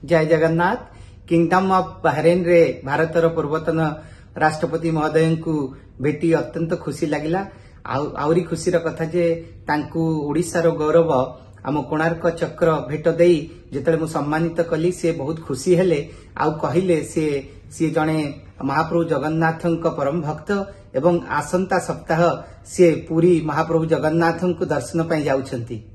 जय Jagannath. Kingdom of Bahrain रे भारतर पूर्वतन राष्ट्रपति महोदय को भेटी अत्यंत खुशी लगिला। आउरी खुशीर कथा जे तांकू ओडिशार गौरव आम कोणार्क चक्र भेट देई जेतले मु सम्मानित कली से बहुत खुशी हेले। आउ कहिले से जणे महाप्रभु जगन्नाथंक परम भक्त एवं आसंता सप्ताह से पुरी महाप्रभु जगन्नाथंक दर्शन पाई जाउछंती।